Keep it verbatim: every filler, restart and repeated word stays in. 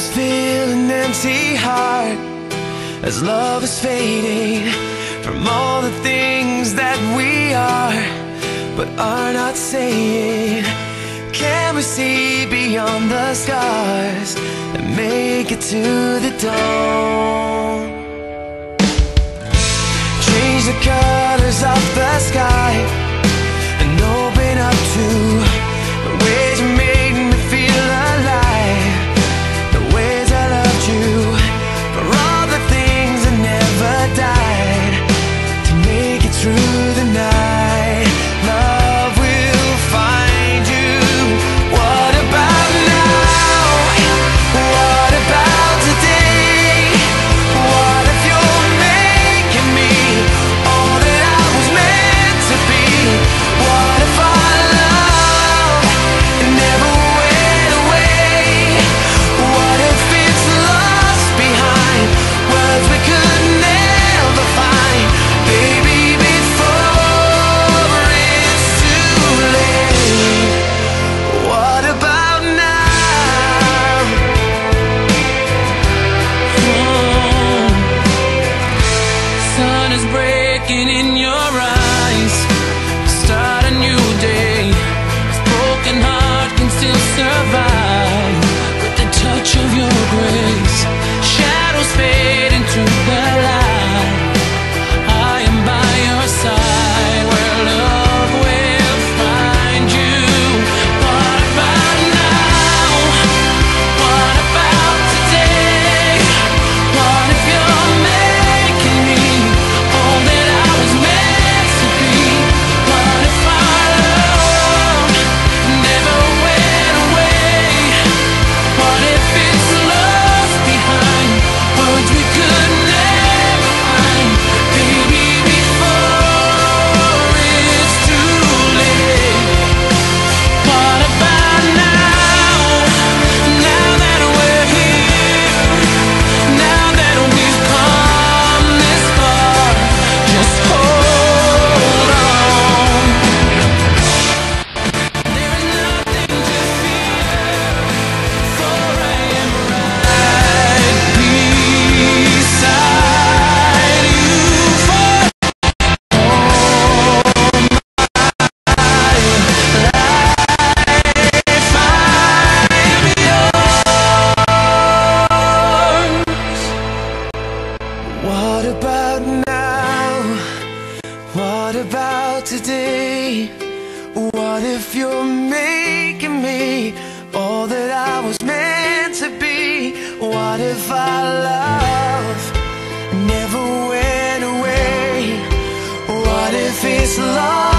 shadows fill an empty heart as love is fading from all the things that we are but are not saying. Can we see beyond the scars and make it to the dawn? Change the colors of the sky and open up to the ways you made me feel alive, the ways I loved you, for all the things that never died, to make it through the night. Love will find you. What about now? What about today? What if you're making me all that I was meant to be? What if our love never went away? What if it's lost behind words we could never find? Baby, before it's too late. What about now? Oh. Sun is breaking in your eyes. Start a new day. This broken heart can still survive with the touch of your grace. Shadows fade into the light. I am by your side where love will find you. What about now? What about today? What if you're making me all that I was meant to be? What if our love never went away? What if it's lost behind words we could never find? Baby, before it's too late. What about now? Now that we're here, now that we've come this far, just hold on. There is nothing to fear, for I am right beside you. For what about now? What about today? What if you're making me all that I was meant to be? What if our love never went away? What if it's lost